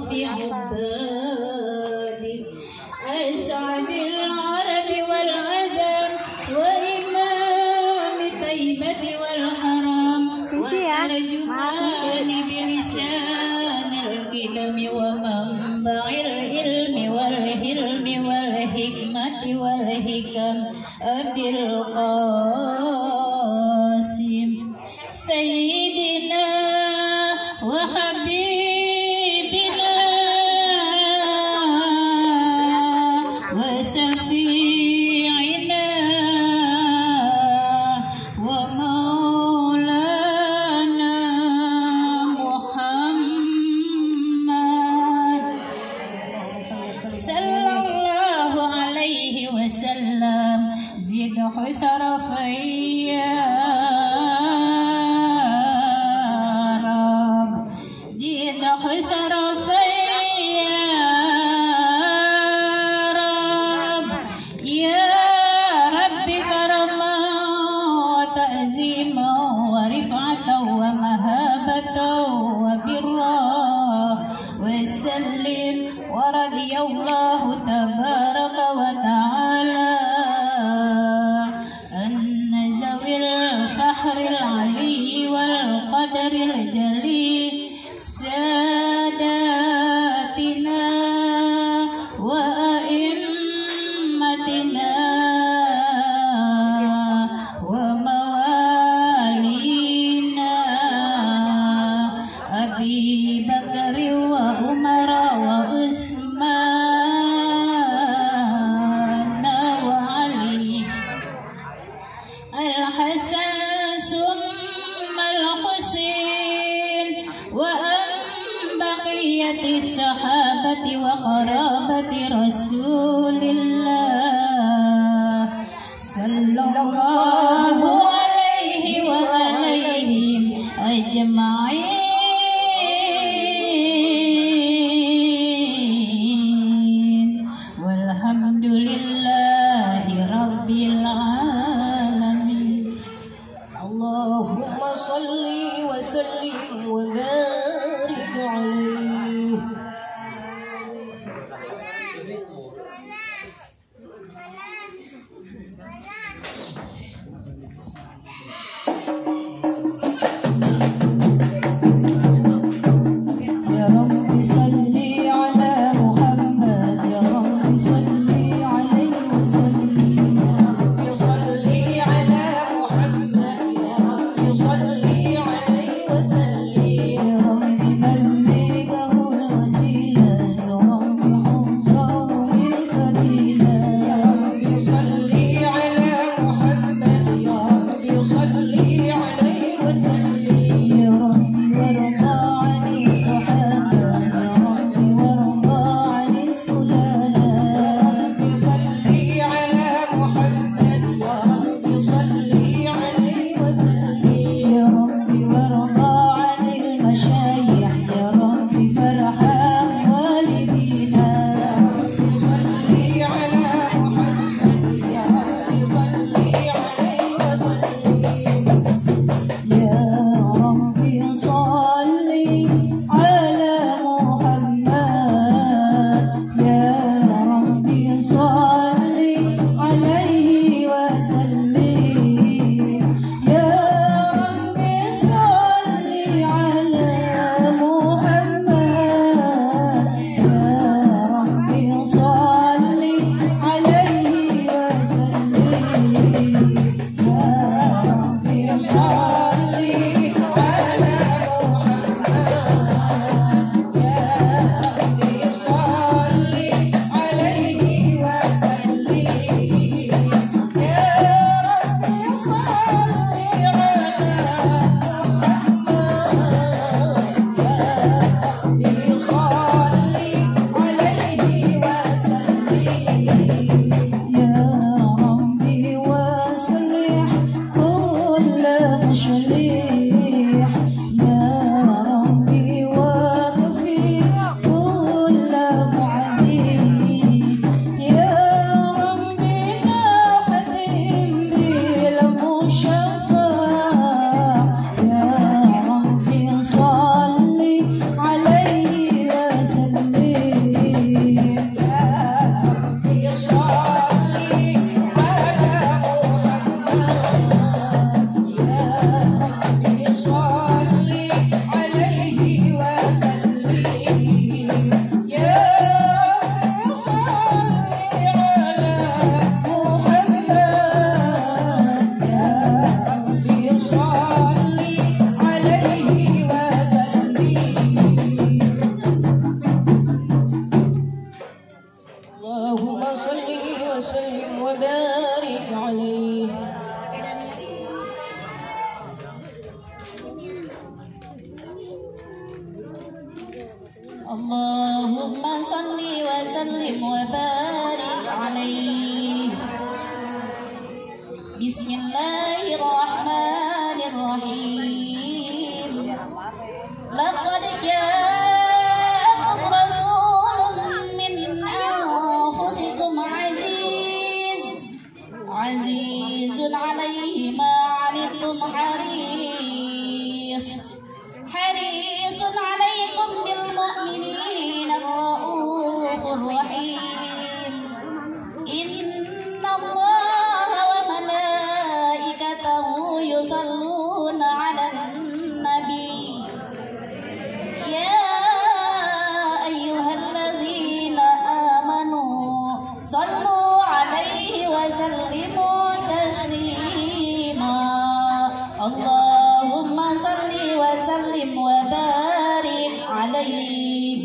رفيع الداد أسعد العرب والعدم وإمام طيبة والحرام وترجمان بلسان القدم ومنبع العلم والحلم والحكمة والحكم أبي القاسم سيدنا وحبيبنا وشفيعنا ومولانا محمد صلى الله عليه وسلم زد حسر فيا رب زد حسر فيا رب يا رب كرما وتعزيما ورفعة ومهابة وبرا وسلم ورضي الله تبارك وتعالى أن ذوي الفخر العلي والقدر الجليل ساداتنا وأئمتنا وموالينا أبي بكر وعمر وعثمان وعلي الحسن ثم الحسين وأن بقية الصحابة وقرابة رسول الله صلى الله عليه وعليهم أجمعين والحمد لله رب العالمين. اللهم صل وسلم وبارك عليه. اللهم صل وسلم وبارك عليه. بسم الله الرحمن الرحيم. لقد جاءكم رسول من أنفسكم عزيز عليه ما عنتم حريص عليكم بالمؤمنين الرؤوف الرحيم. إن الله وملائكته يصلون على النبي يا أيها الذين آمنوا صلوا عليه وسلموا تسليما. اللهم صل وسلم وبارك عليه.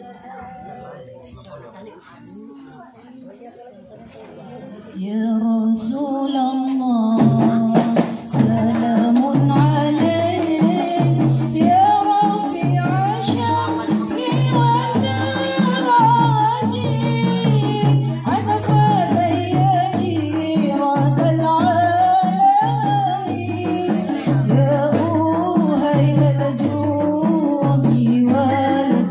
يا رسول الله سلام عليك يا رفيع شأني ودرجي عنفت جيرة العالمين يا أهيل الجود والكرم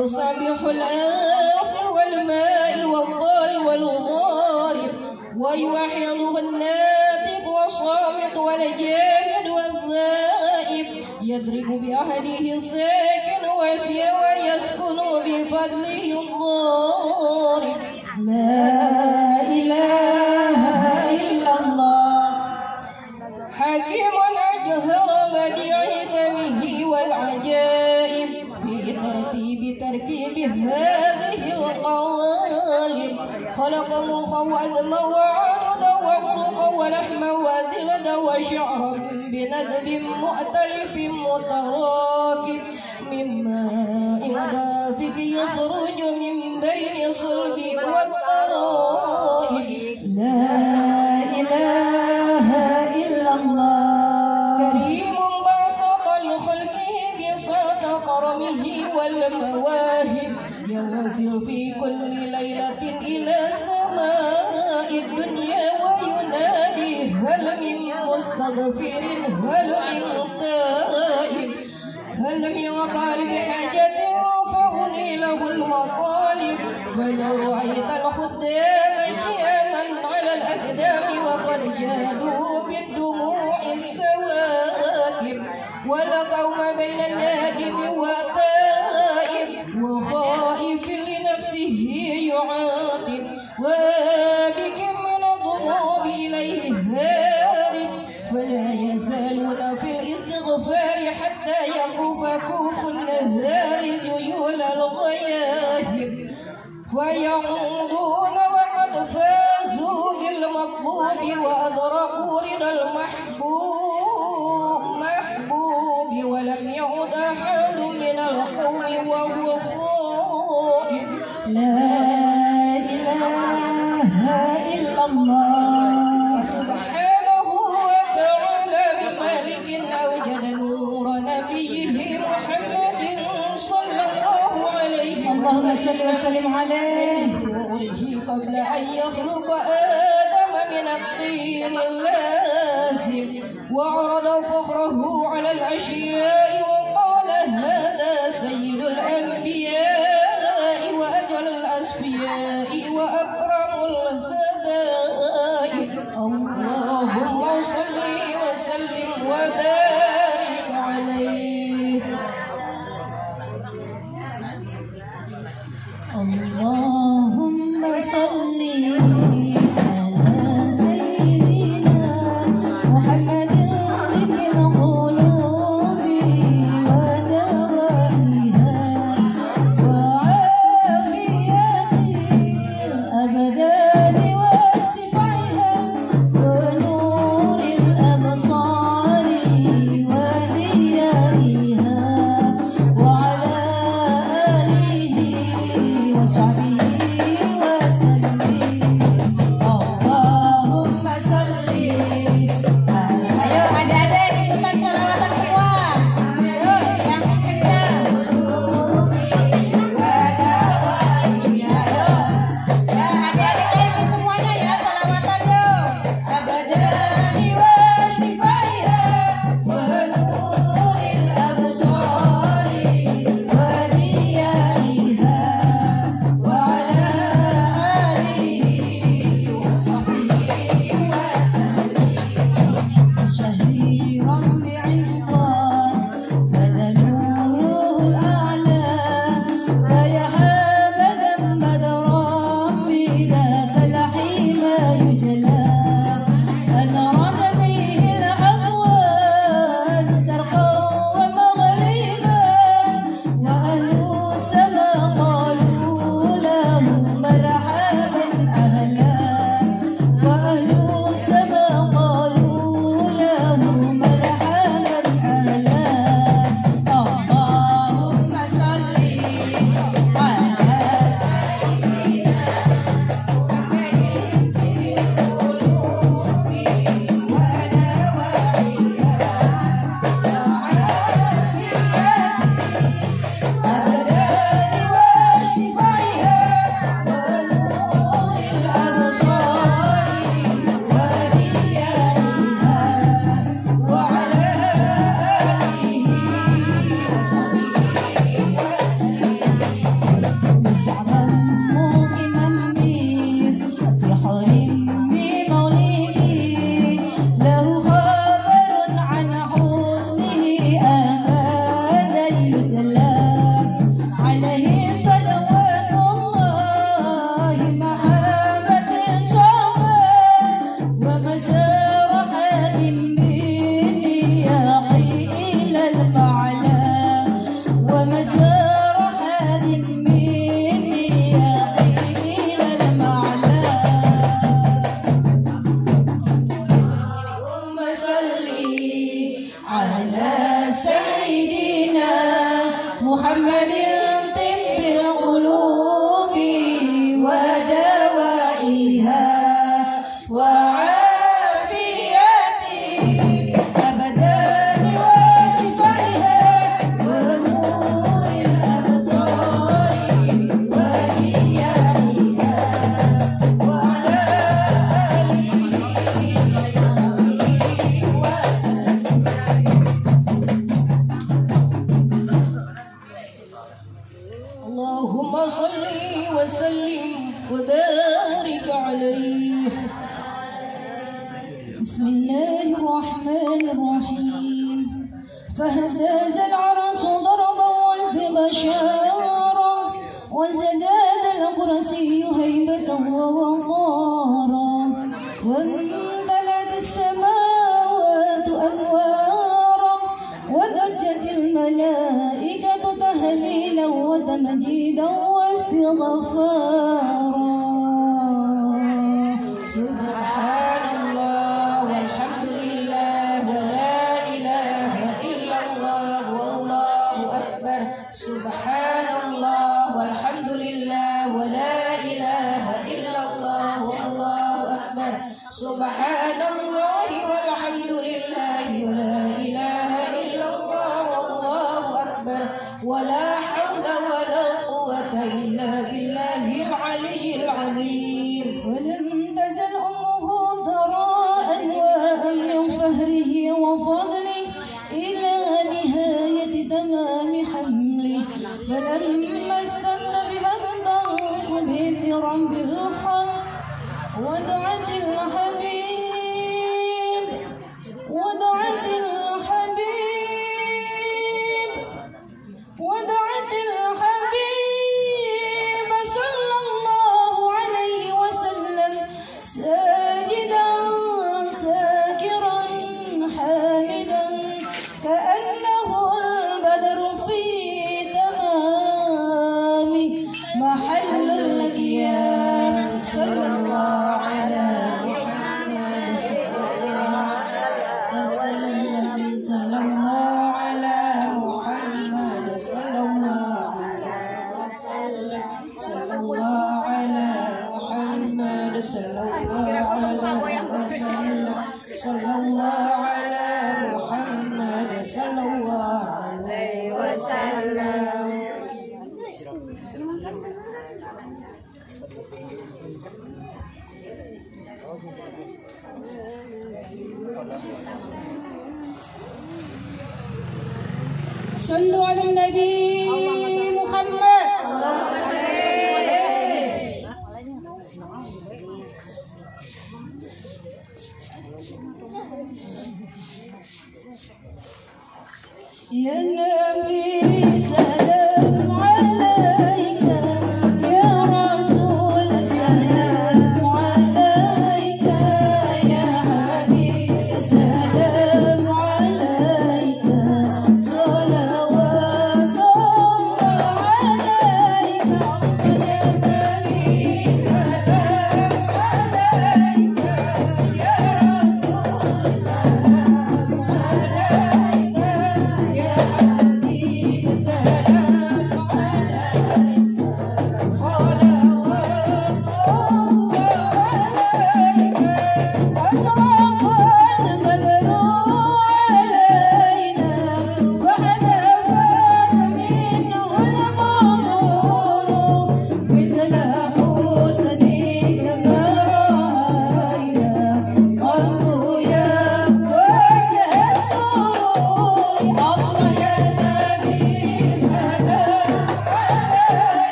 ويصبح الآخر والماء والضار والغارب ويوحده الناتب والصامت والجامد والذائب يضرب بأحده الساكن ويسكن بفضله الضارب لا إله إلا الله حكيم أجهر بديع حكمه والعجائب في تركيب هذه القوالب خلق مخا وأدما وعرضا وعروقا ولحما وذلدا وشعرا بندب مؤتلف متراكب من ماء دافق يخرج من بين صلب والترائب لا إله إلا الله كريم بسط لخلقه بساط كرمه والمواهب ينزل في كل ليلة إلى سماء الدنيا وينادي هل من مستغفر هل من تائب هل من طالب حاجة فأني له المطالب فلو رأيت الخدام قياما على الأقدام وقد جادوا بالدموع السواكب والقوم بين النادم والتائب وخائف لنفسه يعاتب وابك من الذنوب إليه هارب فلا يزالون في الاستغفار حتى يكوف كوف النهار جيول الغياهب ويعودون وقد فازوا بالمطلوب وأدركوا رضا محبوب ولم يعد أحد من القوم وهو خائف لا إله إلا الله سبحانه وتعالى بمالك أوجد نور نبيه محمد صلى الله عليه وسلم اللهم صل وسلم عليه قبل أن يخلق آدم من الطين اللازم وعرض فخره على الأشياء وقال هذا سيد الأنبياء وأجل الأسفياء وأكرم الهدائق اللهم صل وسلم وبارك عليه اللهم صل على سيدنا محمد طب قلوبي محمد طب القلوب ودوائها وعافيته أبدا وشفائها ونور الأبصار وإياها وعلى آله اللهم صل وسلم وبارك عليه. بسم الله الرحمن الرحيم. فهداز العرس ضربا واستبشارا وزداد القرسي هيبة ووقارا وامتلأت السماوات أنوارا وضجت الملائكة تهليلا وتمجيدا واستغفارا. سبحان الله والحمد لله ولا إله إلا الله والله أكبر. سبحان الله والحمد لله ولا إله إلا الله والله أكبر. سبحان الله والحمد لله ولا إله إلا الله والله أكبر. ولا حول ولا قوة إلا بالله العلي العظيم. ولم تزل أمه ضراء وأمن فهره وفضله إلى نهاية تمام حمله. فلما استنى بها انطلق بذرا بالخلق ودعت الحبيب ودعت الحبيب ودعت الحبيب صلى الله عليه وسلم ساجدا ساكرا حامدا كأنه البدر في تمام محل الأديان. صلى الله على محمد وسلم. صلى الله على محمد صلى الله عليه وسلم. صلى الله على محمد صلى الله عليه وسلم. صلى الله على محمد صلى الله عليه وسلم. صلوا على النبي محمد. اللهم صل عليه. يا نبي سلام عليك يا رسول سلام عليك يا حبيب سلام عليك صلوات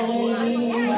عليه